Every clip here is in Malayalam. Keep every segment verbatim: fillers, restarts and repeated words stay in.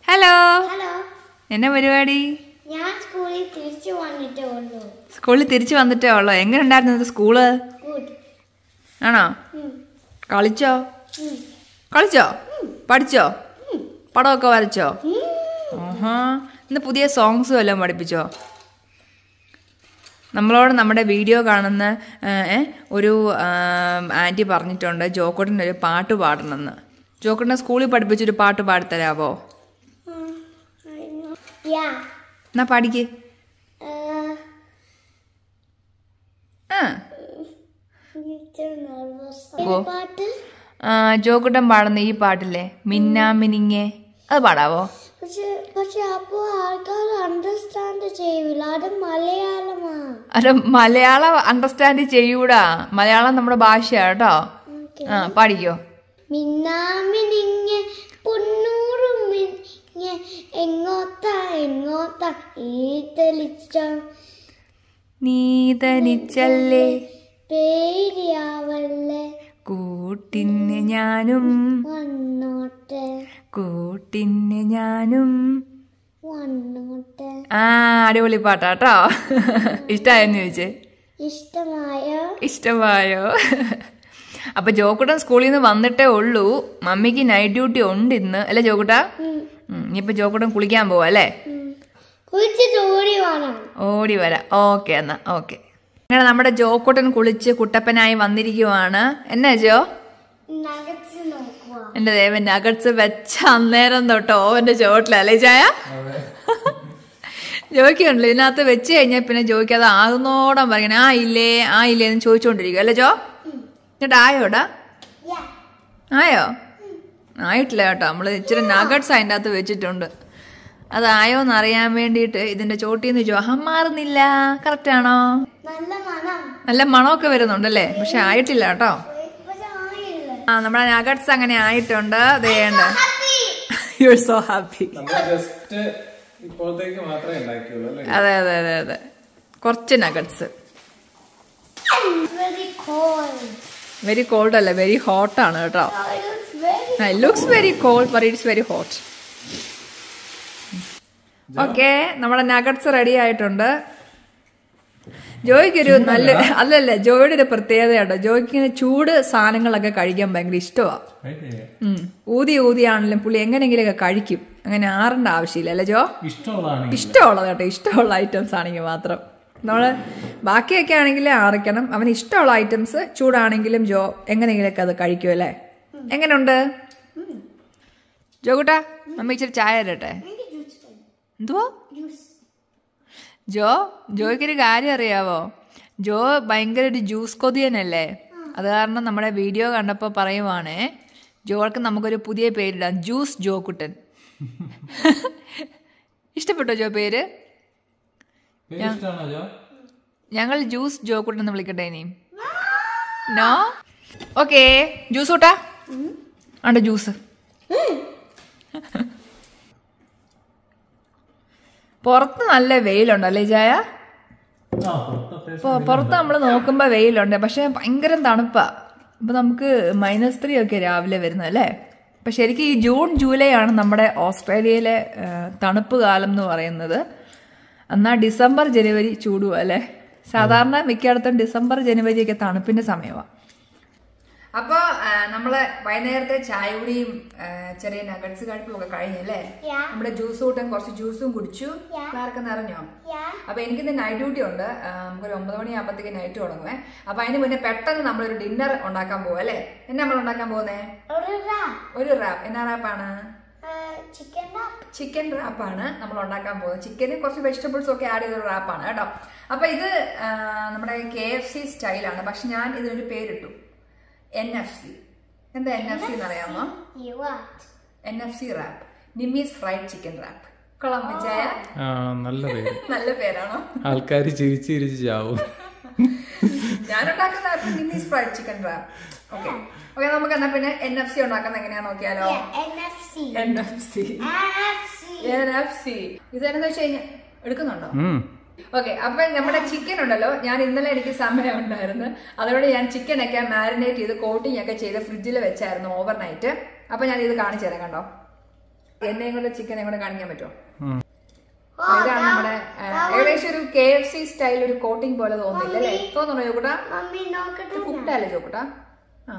ഹലോ. ഹലോ. എന്നാ പരിപാടി? ഞാൻ സ്കൂളിൽ തിരിച്ചു വന്നിട്ടേ ഉള്ളൂ. സ്കൂളിൽ തിരിച്ചു വന്നിട്ടേ ഉള്ളോ? എങ്ങനെ ഉണ്ടായിരുന്നു സ്കൂള്? ആണോ? കളിച്ചോ? കളിച്ചോ? പഠിച്ചോ? പടമൊക്കെ വരച്ചോ? ആഹാ. ഇന്ന് പുതിയ സോങ്സ് വല്ലതും പഠിപ്പിച്ചോ? നമ്മളോട് നമ്മുടെ വീഡിയോ കാണുന്ന ഒരു ആൻറ്റി പറഞ്ഞിട്ടുണ്ട് ജോക്കോട്ടിൻ്റെ ഒരു പാട്ട് പാടണമെന്ന്. ജോക്കോട്ടിനെ സ്കൂളിൽ പഠിപ്പിച്ചൊരു പാട്ട് പാടിത്തരാവോ? എന്നാ പാടിക്ക്. ജോക്കുട്ടൻ പാടുന്ന ഈ പാട്ടില്ലേ മിന്നാ മിനിങ്ങേ, അത് പാടാവോ? അത് മലയാളം അണ്ടർസ്റ്റാൻഡ് ചെയ്യൂടാ. മലയാളം നമ്മുടെ ഭാഷയാ കേട്ടോ. ആ പാടിക്കോ. മിന്നാമിനിങ്ങെ പൊന്നൂറും എങ്ങോട്ടാ എങ്ങോട്ടാ നീ തനിച്ചല്ലേ പേരിയാവല്ലേ കൂട്ടിന് ഞാനും വന്നോട്ടെ കൂട്ടിന് ഞാനും വന്നോട്ടെ. ആ അടിപൊളി പാട്ടാട്ടോ. ഇഷ്ടായെന്ന് ചോദിച്ചേ. ഇഷ്ടമായോ? ഇഷ്ടമായോ? അപ്പൊ ജോക്കുട്ടൻ സ്കൂളിൽ നിന്ന് വന്നിട്ടേ ഉള്ളൂ. മമ്മിക്ക് നൈറ്റ് ഡ്യൂട്ടി ഉണ്ട് ഇന്ന് അല്ലേ ജോക്കുട്ടാ? ഇനിയിപ്പൊ ജോക്കുട്ടൻ കുളിക്കാൻ പോവാ അല്ലേ? ഓടി വരാം. ഓക്കെ എന്നാ ഓക്കെ. അങ്ങനെ നമ്മുടെ ജോക്കുട്ടൻ കുളിച്ച് കുട്ടപ്പനായി വന്നിരിക്കുവാണ്. എന്നാ ജോ? എന്റെ ദേവൻ നഗറ്റ്സ് വെച്ച അന്നേരം തൊട്ടോ ഓവന്റെ ചോട്ടിലല്ലേ ചായ? ജോയ്ക്കുണ്ടല്ലോ ഇതിനകത്ത് വെച്ച് കഴിഞ്ഞാൽ പിന്നെ ജോയ്ക്ക് അത് ആകുന്നോടം പറയണേ ആ ഇല്ലേ ആ ഇല്ലേ എന്ന് ചോദിച്ചോണ്ടിരിക്കും അല്ലേ ജോ? എന്നിട്ട് ആയോടാ? ആയോ? ആയിട്ടില്ല കേട്ടോ. നമ്മള് ഇച്ചിരി നഗറ്റ്സ് അതിൻ്റെ അകത്ത് വെച്ചിട്ടുണ്ട്. അതായോന്ന് അറിയാൻ വേണ്ടിയിട്ട് ഇതിന്റെ ചോട്ടിന്ന് ജോഹം മാറുന്നില്ല. കറക്റ്റ് ആണോ? നല്ല മണമൊക്കെ വരുന്നുണ്ടല്ലേ? പക്ഷെ ആയിട്ടില്ല കേട്ടോ. ആ നമ്മുടെ നഗറ്റ്സ് അങ്ങനെ ആയിട്ടുണ്ട്. അതേണ്ട യു ആർ സോ ഹാപ്പി. അതെ അതെ അതെ അതെ കുറച്ച് നഗറ്റ്സ്. വെരി കോൾഡ് അല്ല, വെരി ഹോട്ട് ആണ് കേട്ടോ. It looks very cold but it's very hot. Okay നമ്മുടെ നഗറ്റ്സ് റെഡി ആയിട്ടുണ്ട്. ജോയ്ക്കൊരു നല്ല അല്ലല്ല ജോയുടെ ഒരു പ്രത്യേകതയുണ്ടോ, ജോയ്ക്ക് ഇങ്ങനെ ചൂട് സാധനങ്ങളൊക്കെ കഴിക്കാൻ ഭയങ്കര ഇഷ്ടമാണ്. ഊതി ഊതിയാണെങ്കിലും പുള്ളി എങ്ങനെയെങ്കിലുമൊക്കെ കഴിക്കും. അങ്ങനെ ആറേണ്ട ആവശ്യമില്ല അല്ലേ ജോ? ഇഷ്ടമുള്ളത് കേട്ടോ. ഇഷ്ടമുള്ള ഐറ്റംസ് ആണെങ്കിൽ മാത്രം. നമ്മള് ബാക്കിയൊക്കെ ആണെങ്കിൽ ആറിക്കണം. അവന് ഇഷ്ടമുള്ള ഐറ്റംസ് ചൂടാണെങ്കിലും ജോ എങ്ങനെയെങ്കിലൊക്കെ അത് കഴിക്കും അല്ലേ? എങ്ങനെയുണ്ട് ജോ കൂട്ടാ? മമ്മി ഇച്ചിരി ചായ തരട്ടെ. എന്തുവാ ജോ? ജോയ്ക്കൊരു കാര്യം അറിയാവോ? ജോ ഭയങ്കര ഒരു ജ്യൂസ് കൊതിയനല്ലേ. അത് കാരണം നമ്മുടെ വീഡിയോ കണ്ടപ്പോൾ പറയുവാണേ ജോക്ക് നമുക്കൊരു പുതിയ പേരിടാം, ജ്യൂസ് ജോക്കുട്ടൻ. ഇഷ്ടപ്പെട്ടോ ജോ പേര്? ഞങ്ങൾ ജ്യൂസ് ജോക്കുട്ടൻ എന്ന് വിളിക്കട്ടെ ഇനി? നോ? ഓക്കെ ജ്യൂസ് കൂട്ടാ ആണ്ട് ജ്യൂസ്. പുറത്ത് നല്ല വെയിലുണ്ടല്ലേ ചായ? പുറത്ത് നമ്മൾ നോക്കുമ്പോ വെയിലുണ്ട്, പക്ഷെ ഭയങ്കര തണുപ്പാ. ഇപ്പൊ നമുക്ക് മൈനസ് ത്രീ ഒക്കെ രാവിലെ വരുന്നത് അല്ലേ? അപ്പൊ ശരിക്കും ഈ ജൂൺ ജൂലൈ ആണ് നമ്മുടെ ഓസ്ട്രേലിയയിലെ തണുപ്പ് കാലം എന്ന് പറയുന്നത്. എന്നാ ഡിസംബർ ജനുവരി ചൂടുവാ അല്ലേ? സാധാരണ മിക്കയിടത്തും ഡിസംബർ ജനുവരി ഒക്കെ തണുപ്പിന്റെ സമയമാണ്. അപ്പൊ നമ്മള് വൈകുന്നേരത്തെ ചായ കൂടിയും ചെറിയ നഗറ്റ്സ് കഴിപ്പും ഒക്കെ കഴിഞ്ഞല്ലേ? നമ്മുടെ ജ്യൂസ് കൂട്ടാൻ കുറച്ച് ജ്യൂസും കുടിച്ചു. ക്ലാരൊക്കെ നിറഞ്ഞോ? അപ്പൊ എനിക്കിന്ന് നൈറ്റ് ഡ്യൂട്ടി ഉണ്ട്. നമുക്കൊരു ഒമ്പത് മണി ആകുമ്പോഴത്തേക്ക് നൈറ്റ് തുടങ്ങുവേ. അപ്പൊ അതിന് മുന്നേ പെട്ടെന്ന് നമ്മളൊരു ഡിന്നർ ഉണ്ടാക്കാൻ പോവാ അല്ലേ? എന്നാ നമ്മൾ ഉണ്ടാക്കാൻ പോകുന്നേ? ഒരു റാപ്പ്. എന്നാ റാപ്പാണ്? ചിക്കൻ റാപ്പാണ് നമ്മൾ ഉണ്ടാക്കാൻ പോകുന്നത്. ചിക്കന് കുറച്ച് വെജിറ്റബിൾസ് ഒക്കെ ആഡ് ചെയ്തൊരു റാപ്പാണ് കേട്ടോ. അപ്പൊ ഇത് നമ്മുടെ കെ എഫ് സി സ്റ്റൈലാണ്. പക്ഷെ ഞാൻ ഇതിനൊരു പേരിട്ടു, എൻ എഫ് സി. എന്താ എൻ എഫ് സി എന്ന് അറിയാമോ? N F C wrap, Nimmi's fried chicken wrap. കൊള്ളാം വിജയ? നല്ല പേരാണോ? ആൾക്കാർ ചിരിച്ച് ചിരിച്ച് ചാവും. ഞാനുണ്ടാക്കുന്ന Nimmi's fried chicken wrap. Okay okay നമുക്ക് എന്നാ പിന്നെ എൻ എഫ് സി ഉണ്ടാക്കുന്നത് എങ്ങനെയാ നോക്കിയാലോ? N F C N F C ഇതെന്താ വെച്ച് കഴിഞ്ഞാൽ എടുക്കുന്നുണ്ടോ? ഓക്കെ അപ്പൊ നമ്മുടെ ചിക്കൻ ഉണ്ടല്ലോ, ഞാൻ ഇന്നലെ എനിക്ക് സമയം ഉണ്ടായിരുന്നു, അതുകൊണ്ട് ഞാൻ ചിക്കനൊക്കെ മാരിനേറ്റ് ചെയ്ത് കോട്ടിങ് ഒക്കെ ചെയ്ത് ഫ്രിഡ്ജിൽ വെച്ചായിരുന്നു ഓവർനൈറ്റ്. അപ്പൊ ഞാൻ ഇത് കാണിച്ചു തരാം. കണ്ടോ എന്നെയും കൂടെ ചിക്കനെ കൂടെ കാണിക്കാൻ പറ്റുമോ? ഇതാണ് നമ്മുടെ ഏകദേശം ഒരു കെ എഫ് സി സ്റ്റൈൽ ഒരു കോട്ടിംഗ് പോലെ തോന്നില്ല അല്ലേ? തോന്നുന്നു ചോക്കൂട്ടാ? കുട്ടല്ലേ ചോക്കൂട്ടാ? ആ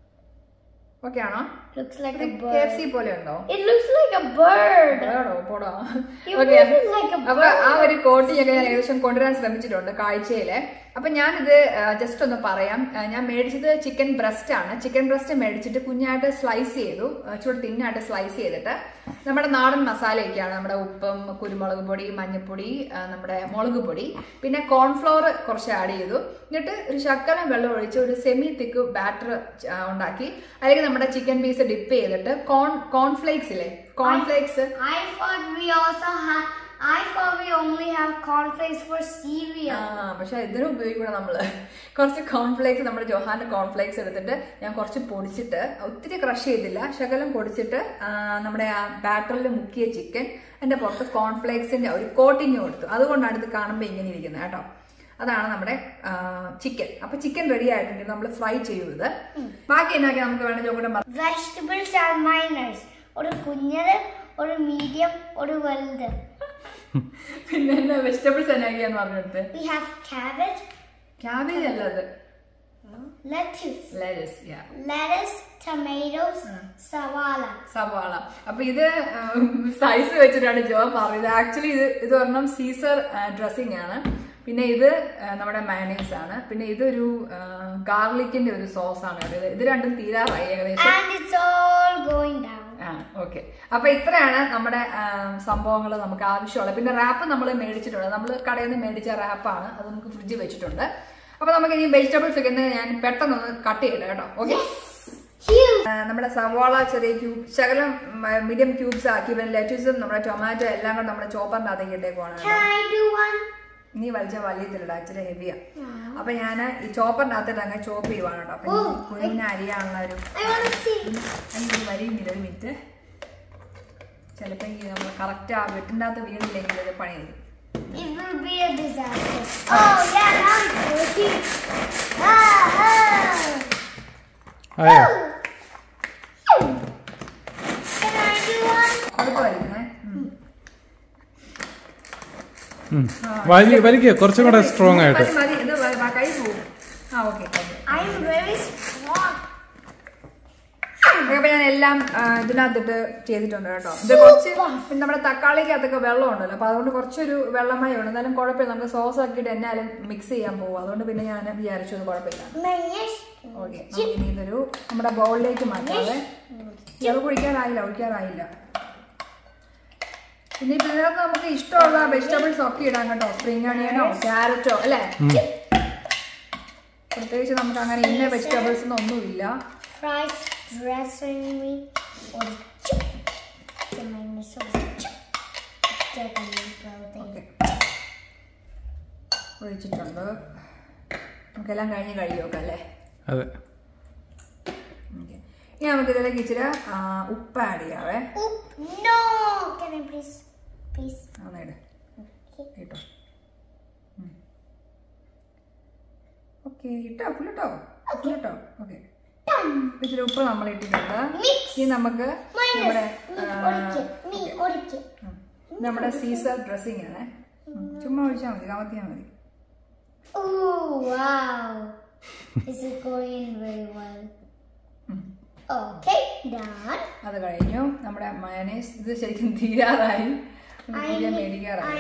ഓക്കെ ആണോ? Looks like a K bird. F C പോലെ ഉണ്ടോ? It looks like a bird. പോടാ. It okay, looks like a അപ്പൊ ആ ഒരു കോട്ടിംഗ് ഒക്കെ ഞാൻ ഏകദേശം കൊണ്ടുവരാൻ ശ്രമിച്ചിട്ടുണ്ട് കാഴ്ചയില്. അപ്പൊ ഞാനിത് ജസ്റ്റ് ഒന്ന് പറയാം. ഞാൻ മേടിച്ചത് ചിക്കൻ ബ്രസ്റ്റ് ആണ്. ചിക്കൻ ബ്രസ്റ്റ് മേടിച്ചിട്ട് കുഞ്ഞായിട്ട് സ്ലൈസ് ചെയ്തു, ചൂട് തിന്നായിട്ട് സ്ലൈസ് ചെയ്തിട്ട് നമ്മുടെ നാടൻ മസാലയൊക്കെയാണ്. നമ്മുടെ ഉപ്പും കുരുമുളക് പൊടി, മഞ്ഞൾപ്പൊടി, നമ്മുടെ മുളക് പൊടി, പിന്നെ കോൺഫ്ലവർ കുറച്ച് ആഡ് ചെയ്തു. എന്നിട്ട് ഒരു ശകലം വെള്ളം ഒഴിച്ച് ഒരു സെമി തിക്ക് ബാറ്റർ ഉണ്ടാക്കി അല്ലെങ്കിൽ നമ്മുടെ ചിക്കൻ പീസ് ഡിപ്പ് ചെയ്തിട്ട് കോൺ കോൺഫ്ലേക്സ് ഇല്ലേ, cornflakes. I thought we also have. I thought we only have cornflakes for cereal. ആ പക്ഷെ ഇതിനും ഉപയോഗിക്കണം നമ്മള്. കുറച്ച് കോൺഫ്ലേക്സ്, നമ്മുടെ ജോഹാന്റെ കോൺഫ്ലേക്സ് എടുത്തിട്ട് ഞാൻ കുറച്ച് പൊടിച്ചിട്ട്, ഒത്തിരി ക്രഷ് ചെയ്തില്ല, ശകലം പൊടിച്ചിട്ട് നമ്മുടെ ആ ബാറ്ററിൽ മുക്കിയ ചിക്കൻ അതിന്റെ പുറത്ത് കോൺഫ്ലേക്സിന്റെ ഒരു കോട്ടിങ് കൊടുത്തു. അതുകൊണ്ടാണ് ഇത് കാണുമ്പോൾ ഇങ്ങനെ ഇരിക്കുന്നത് കേട്ടോ. അതാണ് നമ്മുടെ ചിക്കൻ. അപ്പൊ ചിക്കൻ റെഡി ആയിട്ടുണ്ട്. നമ്മൾ ഫ്രൈ ചെയ്യൂത്. ബാക്കി എന്നാക്കി നമുക്ക് വേണ്ട ചോക്കൂടെ? Vegetables are minors. ഒരു കുഞ്ഞത്, ഒരു മീഡിയം, ഒരു വലുത്. പിന്നെ എന്നാ വെജിറ്റബിൾസ് എന്നാക്കിയാന്ന് പറഞ്ഞെടുത്ത്? We have cabbage. ക്യാബേജ് അല്ല അത്, lettuce. lettuce, yeah. Lettuce, tomatoes, സവാള. സവാള. അപ്പൊ ഇത് സൈസ് വെച്ചിട്ടാണ് ജോ പറഞ്ഞത്. ആക്ച്വലി ഇത് ഇത് ഒരെണ്ണം സീസർ ഡ്രസ്സിംഗ് ആണ്. പിന്നെ ഇത് നമ്മുടെ മയണൈസ് ആണ്. പിന്നെ ഇതൊരു ഗാർലിക്കിന്റെ ഒരു സോസ് ആണ്. ഇത് രണ്ടും തീരാറായി ഏകദേശം. And it's all going down. ആ ഓക്കെ. അപ്പൊ ഇത്രയാണ് നമ്മുടെ സംഭവങ്ങൾ നമുക്ക് ആവശ്യമുള്ളത്. പിന്നെ റാപ്പ് നമ്മൾ മേടിച്ചിട്ടുണ്ട്. നമ്മൾ കടയിൽ നിന്ന് മേടിച്ച റാപ്പാണ്, അത് നമുക്ക് ഫ്രിഡ്ജിൽ വെച്ചിട്ടുണ്ട്. അപ്പൊ നമുക്ക് ഇനി വെജിറ്റബിൾസ് ഒക്കെ ഞാൻ പെട്ടെന്നൊന്ന് കട്ട് ചെയ്യട്ടെ കേട്ടോ. ഓക്കെ, നമ്മുടെ സവാള ചെറിയ ക്യൂബ്, ശകലം മീഡിയം ക്യൂബ്സ് ആക്കി, പിന്നെ ലെറ്റൂസും നമ്മുടെ ടൊമാറ്റോ എല്ലാം കൂടെ നമ്മുടെ ചോപ്പറിന്റെ അകത്തേക്ക് ഇട്ടേക്കുവാണ്. നീ വലിച്ച വലിയതില്ലടാ, ഇച്ചിരി ഹെവിയാ. അപ്പൊ ഞാൻ ഈ ചോപ്പറിന്റെ അകത്തിട്ട് അങ്ങ് ചോപ്പ് ചെയ്യുവാണ് കേട്ടോ. അപ്പൊ കുഞ്ഞിനെ അരിയാനുള്ള ഒരു വരിയുന്നില്ല. ഒരു മിനിറ്റ്, ചിലപ്പോ നമ്മൾ കറക്റ്റ് ആ വെട്ടിന്റെ അകത്ത് വീണില്ലെങ്കിൽ ഒരു പണി തരും. It will be a disaster. Oh yeah, now it's working. Ah, ah. ആയോ? Can I do one? കുഴപ്പമായിരിക്കണേ. വലിയ വലിയ കുറച്ചും കൂടെ സ്ട്രോങ് ആയിട്ട്. മതി, ഇത് കൈ പോകും. ആ okay. I am very strong. അപ്പൊ ഞാൻ എല്ലാം ഇതിനകത്തിട്ട് ചെയ്തിട്ടുണ്ട് കേട്ടോ. ഇത് കുറച്ച് നമ്മുടെ തക്കാളിക്കകത്തൊക്കെ വെള്ളം ഉണ്ടല്ലോ, അപ്പൊ അതുകൊണ്ട് കുറച്ചൊരു വെള്ളമായി ഉണ്ട്. എന്നാലും കുഴപ്പമില്ല, നമുക്ക് സോസ് ആക്കിയിട്ട് എന്നാലും മിക്സ് ചെയ്യാൻ പോകും. അതുകൊണ്ട് പിന്നെ ഞാൻ വിചാരിച്ചു അത് കുഴപ്പമില്ല. ഓക്കെ, ഇനി ഇതൊരു നമ്മുടെ ബൗളിലേക്ക് മാറ്റാതെ. ഇത് കുഴിക്കാറായില്ല, ഒഴിക്കാറായില്ല. പിന്നെ ഇപ്പൊ ഇതിനകത്ത് നമുക്ക് ഇഷ്ടമുള്ള വെജിറ്റബിൾസ് ഒക്കെ ഇടാൻ കേട്ടോ. സ്പ്രിംഗ് അണിയനോ ക്യാരറ്റോ അല്ലേ. പ്രത്യേകിച്ച് നമുക്ക് അങ്ങനെ ഇന്ന വെജിറ്റബിൾസ് ഒന്നുമില്ല. Dressing me or ഒഴിച്ചിട്ടുണ്ട്. നമുക്കെല്ലാം കഴിഞ്ഞ് കഴിയുമൊക്കെ അല്ലേ? അതെ. ഇനി നമുക്ക് ഇതിലേക്ക് ഇച്ചിരി ഉപ്പ് ആഡ് ചെയ്യാവേ. കേട്ടോ. ഓക്കെ, ഇട്ടോ ഫുള്ളിട്ടോ ഫുള്ളിട്ടോ ഓക്കെ. ഇച്ചിരി ഉപ്പ് നമ്മൾ ഇട്ടിട്ടുണ്ട്. ഇനി നമുക്ക് നമ്മുടെ നമ്മുടെ സീസർ ഡ്രസ്സിംഗ് ആണ്. ചുമ്മാ ഒഴിച്ചാൽ മതി, കമത്തിയാൽ മതി. അത് കഴിഞ്ഞു. നമ്മുടെ മയണൈസ് ഇത് ശരിക്കും തീരാറായി, മേടിക്കാറായി.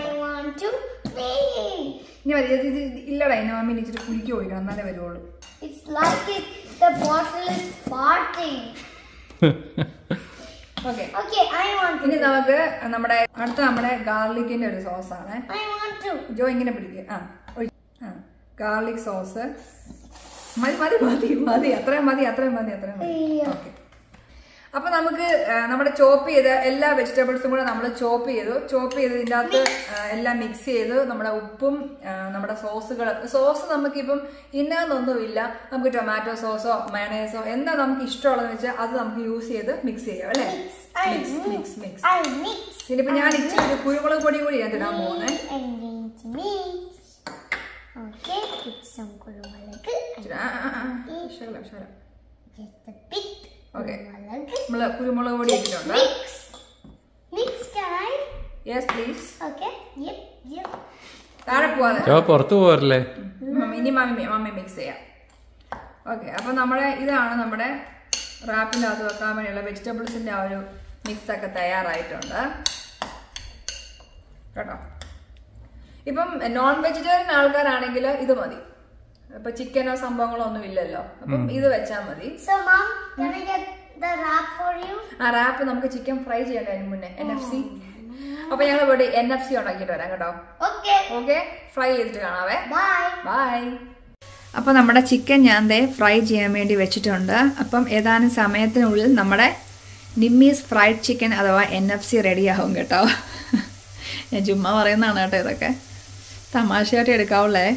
ഇനി മതി. ഇല്ലടാ, ഇനി മമ്മി ഇച്ചിരി കുലുക്കി ഒഴിക്കണം, എന്നാലേ വരുവുള്ളൂ. It's like it, the bottle is farting. Okay. Okay, I want to. ഇനി നമുക്ക് നമ്മുടെ അടുത്ത നമ്മുടെ ഗാർലിക്കിന്റെ ഒരു സോസ് ആണ്. I want to. ജോ ഇങ്ങനെ പിടിക്കുക. ആ ആ ഗാർലിക് സോസ് മതി മതി മതി മതി അത്രയും മതി അത്രയും മതി അത്രയും മതി. ഓക്കെ. അപ്പൊ നമുക്ക് നമ്മുടെ ചോപ്പ് ചെയ്ത എല്ലാ വെജിറ്റബിൾസും കൂടെ നമ്മൾ ചോപ്പ് ചെയ്തു. ചോപ്പ് ചെയ്ത് ഇതിൻ്റെ അകത്ത് എല്ലാം മിക്സ് ചെയ്ത് നമ്മുടെ ഉപ്പും നമ്മുടെ സോസുകൾ, സോസ് നമുക്കിപ്പം ഇന്നൊന്നുമില്ല, നമുക്ക് ടൊമാറ്റോ സോസോ മയണൈസോ എന്താ നമുക്ക് ഇഷ്ടമുള്ളതെന്ന് വെച്ചാൽ അത് നമുക്ക് യൂസ് ചെയ്ത് മിക്സ് ചെയ്യാം അല്ലേ. Mix mix mix. ഇനിയിപ്പോ ഞാൻ ഇച്ചിരി കുരുമുളക് പൊടി കൂടി ഞാൻ ഇടാൻ പോകുന്നേ. ഓക്കെ, നമ്മള് കുരുമുളക് പൊടി ഇട്ടിട്ടുണ്ട്. Yes please. Okay. Yep. Yep. താഴെ പോവാതെ ജോ പുറത്തു പോരല്ലേ. ഇനി മമ്മി മമ്മി മിക്സ് ചെയ്യാം. ഓക്കെ, അപ്പൊ നമ്മുടെ ഇതാണ് നമ്മുടെ റാപ്പിൻ്റെ അകത്ത് വെക്കാൻ വേണ്ടിയുള്ള വെജിറ്റബിൾസിന്റെ ആ ഒരു മിക്സ് ഒക്കെ തയ്യാറായിട്ടുണ്ട് കേട്ടോ. ഇപ്പം നോൺ വെജിറ്റേറിയൻ ആൾക്കാരാണെങ്കിൽ ഇത് മതി. ഇപ്പൊ ചിക്കനോ സംഭവങ്ങളോ ഒന്നും ഇല്ലല്ലോ, അപ്പം ഇത് വെച്ചാൽ മതി. So mom, can I get the wrap for you? ആ റാപ്പ് നമുക്ക് ചിക്കൻ ഫ്രൈ ചെയ്യണ്ട അതിന് മുന്നേ എൻ എഫ് സി. അപ്പൊ ഞങ്ങൾ ഇവിടെ എൻ എഫ് സി ഉണ്ടാക്കിയിട്ട് വരാം കേട്ടോ. Okay. ഓക്കെ, ഫ്രൈ ചെയ്തിട്ട് കാണാവേ. Bye. ബൈ. അപ്പോൾ നമ്മുടെ ചിക്കൻ ഞാൻ ദേ ഫ്രൈ ചെയ്യാൻ വേണ്ടി വെച്ചിട്ടുണ്ട്. അപ്പം ഏതാനും സമയത്തിനുള്ളിൽ നമ്മുടെ നിമ്മീസ് ഫ്രൈഡ് ചിക്കൻ അഥവാ എൻ എഫ് സി റെഡി ആവും കേട്ടോ. ഞാൻ ചുമ്മാ പറയുന്നതാണ് കേട്ടോ, ഇതൊക്കെ തമാശയായിട്ട് എടുക്കാവുള്ളേ.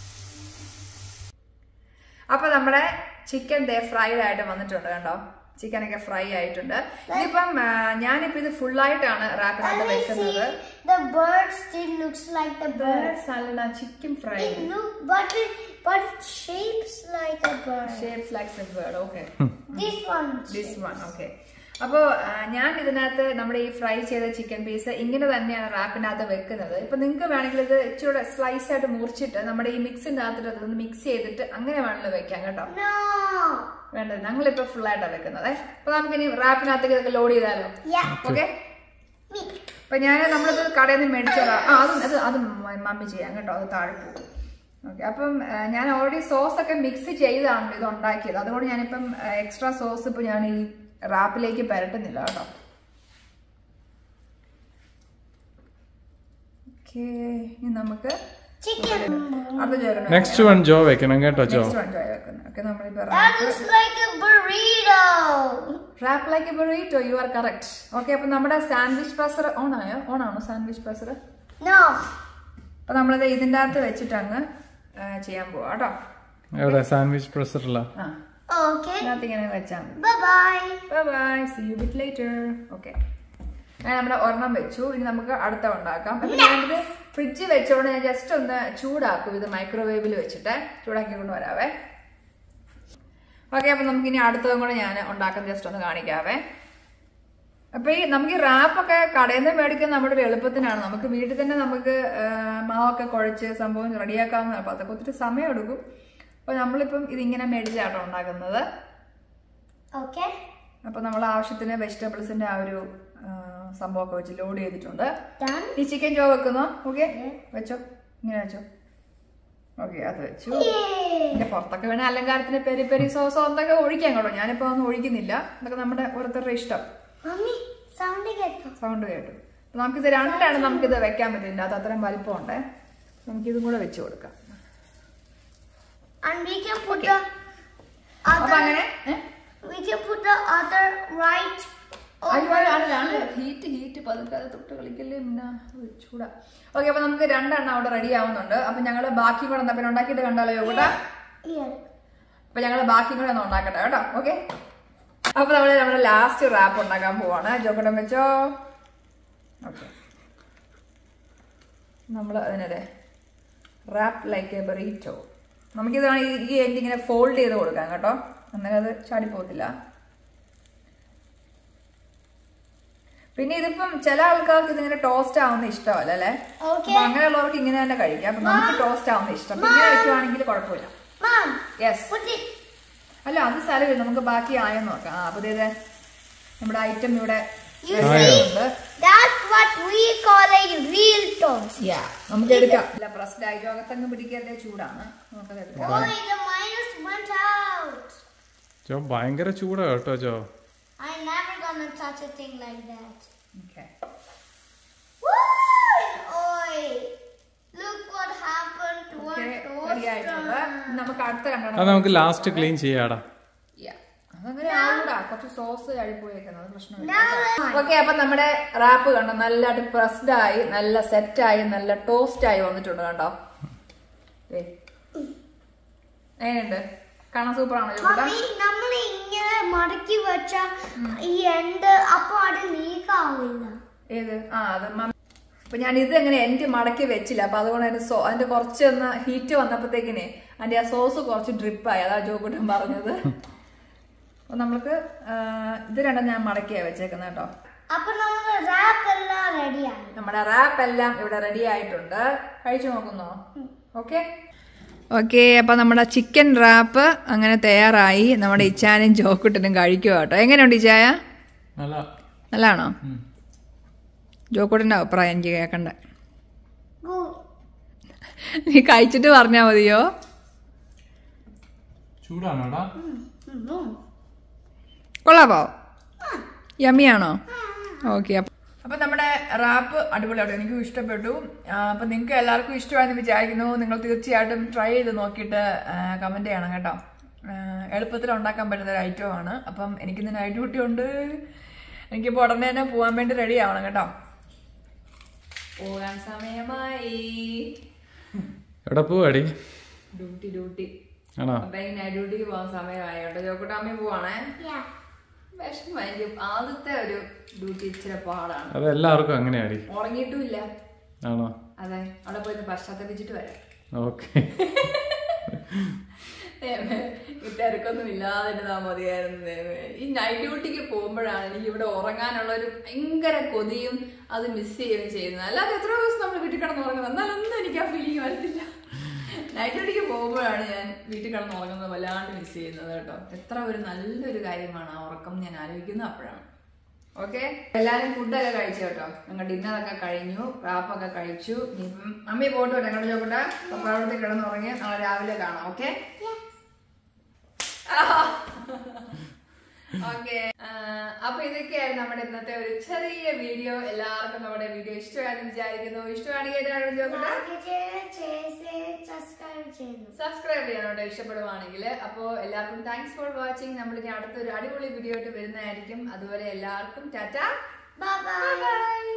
അപ്പോൾ നമ്മുടെ ചിക്കൻ ദേ ഫ്രൈഡ് ആയിട്ട് വന്നിട്ടുണ്ട് കണ്ടോ. ചിക്കനൊക്കെ ഫ്രൈ ആയിട്ടുണ്ട്. ഇതിപ്പം ഞാനിപ്പോൾ ഇത് ഫുള്ളായിട്ടാണ് റാപ്പിനകത്ത് വെക്കുന്നത്. The bird still looks like the bird. അല്ല, chicken fry. It look, but it, but it shapes like a bird. Shapes like a bird. Okay. This one. This one. Okay. അപ്പോൾ ഞാൻ ഇതിനകത്ത് നമ്മുടെ ഈ ഫ്രൈ ചെയ്ത ചിക്കൻ പീസ് ഇങ്ങനെ തന്നെയാണ് റാപ്പിനകത്ത് വെക്കുന്നത്. ഇപ്പൊ നിങ്ങൾക്ക് വേണമെങ്കിൽ ഇത് ഇച്ചിരി സ്ലൈസ് ആയിട്ട് മുറിച്ചിട്ട് നമ്മുടെ ഈ മിക്സിന്റെ അകത്തിട്ട് അതൊന്ന് മിക്സ് ചെയ്തിട്ട് അങ്ങനെ വേണമെങ്കിൽ വെക്കാം കേട്ടോ. വേണ്ടത് ഞങ്ങളിപ്പോ ഫുൾ ആയിട്ടാണ് വെക്കുന്നത്. അപ്പൊ നമുക്ക് ഇനി റാപ്പിനകത്തേക്ക് ഇതൊക്കെ ലോഡ് ചെയ്താലോ? ഓക്കെ. അപ്പൊ ഞാൻ നമ്മളിത് കടയിൽ നിന്ന് മേടിച്ചോളാം. ആ അത് അത് അത് മമ്മി ചെയ്യാം കേട്ടോ, അത് താഴെ പോകും. ഓക്കെ. അപ്പം ഞാൻ ഓൾറെഡി സോസ് ഒക്കെ മിക്സ് ചെയ്താണ് ഇത് ഉണ്ടാക്കിയത്. അതുകൊണ്ട് ഞാനിപ്പം എക്സ്ട്രാ സോസ് ഇപ്പൊ ഞാൻ ഈ റാപ്പിലേക്ക് പരട്ടുന്നില്ല കേട്ടോ. ഓക്കെ, ഇനി നമുക്ക് നെക്സ്റ്റ് വൺ ജോ വെക്കണം കേട്ടോ. ജോ ഓക്കെ, നമ്മളിപ്പോ wrap like a burrito. You are correct. Okay, അപ്പൊ നമ്മുടെ സാൻഡ്വിച്ച് പ്രസർ ഓൺ ആയോ? ഓൺ ആണോ സാൻഡ്വിച്ച് പ്രസർ? അപ്പൊ നമ്മളിത് ഇതിന്റെ അകത്ത് വെച്ചിട്ട് അങ്ങ് ചെയ്യാൻ പോവാ കേട്ടോ. എവിടെ സാൻഡ്വിച്ച് പ്രസറിലാ? ആ, Okay. ഇങ്ങനെ വെച്ചാൽ മതി. Bye bye. Bye bye. See you bit later. Okay. ഞാൻ നമ്മുടെ ഒരെണ്ണം വെച്ചു. ഇനി നമുക്ക് അടുത്ത ഉണ്ടാക്കാം. അപ്പൊ ഞാനിത് ഫ്രിഡ്ജിൽ വെച്ചോണ്ട് ഞാൻ ജസ്റ്റ് ഒന്ന് ചൂടാക്കും. ഇത് മൈക്രോവേവിൽ വെച്ചിട്ട് ചൂടാക്കി കൊണ്ട് വരാവേ. ഓക്കെ, അപ്പൊ നമുക്ക് ഇനി അടുത്തതും കൂടെ ഞാൻ ഉണ്ടാക്കാൻ ജസ്റ്റ് ഒന്ന് കാണിക്കാവേ. അപ്പൊ ഈ നമുക്ക് ഈ റാപ്പൊക്കെ കടയിൽ നിന്ന് മേടിക്കാൻ നമ്മുടെ ഒരു എളുപ്പത്തിനാണ്. നമുക്ക് വീട്ടിൽ തന്നെ നമുക്ക് മാവൊക്കെ കുഴച്ച് സംഭവം റെഡിയാക്കാവുന്ന. അപ്പൊ അതൊക്കെ ഒത്തിരി സമയം എടുക്കും. അപ്പൊ നമ്മളിപ്പം ഇതിങ്ങനെ മേടിച്ചാട്ടോ ഉണ്ടാക്കുന്നത്. Okay. അപ്പൊ നമ്മൾ ആവശ്യത്തിന് വെജിറ്റബിൾസിന്റെ ആ ഒരു സംഭവമൊക്കെ വെച്ച് ലോഡ് ചെയ്തിട്ടുണ്ട്. Done. ഈ ചിക്കൻ ജോ വെക്കുന്നോ? ഓക്കെ, വെച്ചോ, ഇങ്ങനെ വെച്ചോ. ഓക്കെ, അത് വെച്ചു. ഇതിന്റെ പുറത്തൊക്കെ വേണേ അലങ്കാരത്തിന് പെരി പെരി സോസോ എന്തൊക്കെ ഒഴിക്കാൻ കേട്ടോ. ഞാനിപ്പോ ഒന്നും ഒഴിക്കുന്നില്ല. അതൊക്കെ നമ്മുടെ ഓരോരുത്തരുടെ ഇഷ്ടം. സൗണ്ട് കേട്ടു. നമുക്കിത് രണ്ടാണ് നമുക്കിത് വെക്കാൻ പറ്റില്ല. അത് അത്രയും വലിപ്പം ഉണ്ട്. നമുക്കിതും കൂടെ വെച്ച് കൊടുക്കാം. And we can put the other. We can put the other right. Heat heat പതുക്കെ അത് തൊട്ട് കളിക്കല്ലേ പിന്നെ ചൂടാ. ഓക്കെ, അപ്പൊ നമുക്ക് രണ്ടെണ്ണം അവിടെ റെഡി ആവുന്നുണ്ട്. അപ്പൊ ഞങ്ങള് ബാക്കി കൂടെ എന്താ പിന്നെ ഉണ്ടാക്കിയിട്ട് കണ്ടാലോ യോഗ? അപ്പൊ ഞങ്ങള് ബാക്കി കൂടെ ഒന്ന് ഉണ്ടാക്കട്ടെ കേട്ടോ. ഓക്കെ, അപ്പൊ നമ്മള് നമ്മുടെ ലാസ്റ്റ് റാപ്പ് ഉണ്ടാക്കാൻ പോവാണ്. ജോക്കട്ടം വെച്ചോ. ഓക്കെ, നമ്മള് അതിനതെ റാപ്പ് ലൈക്ക് എ ബറീറ്റോ. നമുക്കിതാണ് ഈ എൻഡ് ഇങ്ങനെ ഫോൾഡ് ചെയ്ത് കൊടുക്കാം കേട്ടോ. അന്നേരം അത് ചാടിപ്പോകത്തില്ല. പിന്നെ ഇതിപ്പം ചില ആൾക്കാർക്ക് ഇതിങ്ങനെ ടോസ്റ്റ് ആവുന്ന ഇഷ്ടമല്ല അല്ലേ? അപ്പൊ അങ്ങനെയുള്ളവർക്ക് ഇങ്ങനെ തന്നെ കഴിക്കാം. അപ്പൊ നമുക്ക് ടോസ്റ്റ് ആവുന്ന ഇഷ്ടം. ഇങ്ങനെ വെക്കുവാണെങ്കിൽ കുഴപ്പമില്ല. യെസ്, അല്ല അത് സ്ഥലമില്ല, നമുക്ക് ബാക്കി ആയെന്ന് നോക്കാം. ആ, അപ്പൊ ഇതേ നമ്മുടെ ഐറ്റം ഇവിടെ നമുക്ക് എടുക്കാം. പ്രസ്ഡ് ആയി രോഗത്തങ്ങ് പിടിക്കാതെ ചൂടാണ്. നമുക്കത് എടുക്കാം. ഭയങ്കര ചൂടാ കേട്ടോ ജോ. I'm never gonna touch a thing like that. Okay. Woo! Oi! Look what happened to our toaster. നമുക്ക് അടുത്ത കണ്ടോ. അത് നമുക്ക് ലാസ്റ്റ് ക്ലീൻ ചെയ്യാടാ. അതങ്ങനെ ആവൂടാ, കുറച്ച് സോസ് അടിപ്പോയേക്കുന്നത് പ്രശ്നമില്ല. ഓക്കെ, അപ്പൊ നമ്മുടെ റാപ്പ് കണ്ടോ നല്ലതായിട്ട് പ്രസ്ഡ് ആയി, നല്ല സെറ്റ് ആയി, നല്ല ടോസ്റ്റ് ആയി വന്നിട്ടുണ്ട് കണ്ടോ. എങ്ങനെയുണ്ട്? കാണാൻ സൂപ്പർ ആണോ? നമ്മൾ ഇങ്ങനെ മടക്കി വെച്ച ഈ എൻഡ് അപ്പൊ അത് ലീക്ക് ആവില്ല. ഏത്? ആ, അത് അപ്പൊ ഞാൻ ഇത് എങ്ങനെ എൻഡ് മടക്കി വെച്ചില്ല. അപ്പൊ അതുകൊണ്ട് അതിന്റെ സോ അതിന്റെ കുറച്ചൊന്ന് ഹീറ്റ് വന്നപ്പോഴത്തേക്കിനെ അതിന്റെ ആ സോസ് കുറച്ച് ഡ്രിപ്പായി. അതാ ജോക്കുട്ടൻ പറഞ്ഞത്. അപ്പൊ നമ്മൾക്ക് ഇത് രണ്ടും ഞാൻ മടക്കിയാ വെച്ചേക്കുന്നത് കേട്ടോ. അപ്പൊ നമ്മുടെ റാപ്പ് എല്ലാം റെഡിയാണ്. നമ്മുടെ റാപ്പ് എല്ലാം ഇവിടെ റെഡി ആയിട്ടുണ്ട്. കഴിച്ചു നോക്കുന്നോ? ഓക്കെ ഓക്കെ അപ്പൊ നമ്മുടെ ചിക്കൻ റാപ്പ് അങ്ങനെ തയ്യാറായി. നമ്മുടെ ഇച്ചാനും ജോക്കുട്ടനും കഴിക്കുക കേട്ടോ. എങ്ങനെയുണ്ട് ഇച്ചായ? നല്ലതാണോ? ജോക്കുട്ടന്റെ അഭിപ്രായം എനിക്ക് കേക്കണ്ടേ. നീ കഴിച്ചിട്ട് പറഞ്ഞാ മതിയോ? ചൂടാണോടാ? കൊള്ളാവോ? യമ്മിയാണോ? ഓക്കെ അപ്പൊ നമ്മുടെ റാപ്പ് അടിപൊളിയായിട്ട് എനിക്കും ഇഷ്ടപ്പെട്ടു. അപ്പൊ നിങ്ങൾക്ക് എല്ലാവർക്കും ഇഷ്ടമായെന്ന് വിചാരിക്കുന്നു. നിങ്ങൾ തീർച്ചയായിട്ടും ട്രൈ ചെയ്ത് നോക്കിയിട്ട് കമന്റ് ചെയ്യണം കേട്ടോ. എളുപ്പത്തിൽ ഉണ്ടാക്കാൻ പറ്റുന്ന ഒരു ഐറ്റം ആണ്. അപ്പം എനിക്കിന്ന് നൈറ്റ് ഡ്യൂട്ടി ഉണ്ട്. എനിക്കിപ്പോൾ ഉടനെ തന്നെ പോകാൻ വേണ്ടി റെഡി ആവണം കേട്ടോ. പോകാൻ സമയമായി. എവിടെ പോവാടി? ഡ്യൂട്ടി ഡ്യൂട്ടി ആണോ? അപ്പൊ ഈ നൈറ്റ് ഡ്യൂട്ടിക്ക് പോകാൻ സമയമായി കേട്ടോ. ജോക്കുട്ടാമ്മ പോവാണേ. വിഷമായിരിക്കും. ആദ്യത്തെ ഒരു ഡ്യൂട്ടി ഇച്ചിരി പാടാണ്. അത് എല്ലാവർക്കും അങ്ങനെയാടി. ഉറങ്ങിയിട്ടുമില്ല. ആണോ? അതെ. അവിടെ പോയി പശ്ചാത്തപിച്ചിട്ട് വരാം. ഓക്കെ. തിരക്കൊന്നും ഇല്ലാതിരുന്നാ മതിയായിരുന്നു. ഈ നൈറ്റ് ഡ്യൂട്ടിക്ക് പോകുമ്പോഴാണ് എനിക്ക് ഇവിടെ ഉറങ്ങാനുള്ള ഒരു ഭയങ്കര കൊതിയും അത് മിസ് ചെയ്യുകയും ചെയ്യുന്നത്. അല്ലാതെ എത്ര ദിവസം നമ്മൾ വീട്ടിൽ കിടന്ന് ഉറങ്ങുന്നത്, എന്നാലൊന്നും എനിക്ക് ആ ഫീലിംഗ് വരത്തില്ല. നൈറ്റ് ഡ്യൂട്ടിക്ക് പോകുമ്പോഴാണ് ഞാൻ വീട്ടിൽ കിടന്ന് ഉറങ്ങുന്നത് വല്ലാണ്ട് മിസ് ചെയ്യുന്നത് കേട്ടോ. എത്ര ഒരു നല്ലൊരു കാര്യമാണ് ആ ഉറക്കം ഞാൻ ആലോചിക്കുന്നത് അപ്പോഴാണ്. ഓക്കെ എല്ലാവരും ഫുഡൊക്കെ കഴിച്ചു കേട്ടോ. ഞങ്ങൾ ഡിന്നറൊക്കെ കഴിഞ്ഞു, റാപ്പൊക്കെ കഴിച്ചു. ഇനിയിപ്പം അമ്മി പോയിട്ട് വരാം. ഞങ്ങളുടെ ചോക്കട്ടെ പപ്പാടത്തിൽ കിടന്ന് ഉറങ്ങി നാളെ രാവിലെ കാണാം. ഓക്കെ ഓക്കെ അപ്പൊ ഇതൊക്കെയായിരുന്നു നമ്മുടെ ഇന്നത്തെ ഒരു ചെറിയ വീഡിയോ. എല്ലാവർക്കും നമ്മുടെ വീഡിയോ ഇഷ്ടമായെന്ന് വിചാരിക്കുന്നു. ഇഷ്ടമാണെങ്കിൽ സബ്സ്ക്രൈബ് ചെയ്യണോട്ടോ ഇഷ്ടപ്പെടുവാണെങ്കിൽ. അപ്പോൾ എല്ലാവർക്കും താങ്ക്സ് ഫോർ വാച്ചിങ്. നമ്മളിനി അടുത്തൊരു അടിപൊളി വീഡിയോ ആയിട്ട് വരുന്നതായിരിക്കും. അതുവരെ എല്ലാവർക്കും ടാറ്റ, ബൈ ബൈ.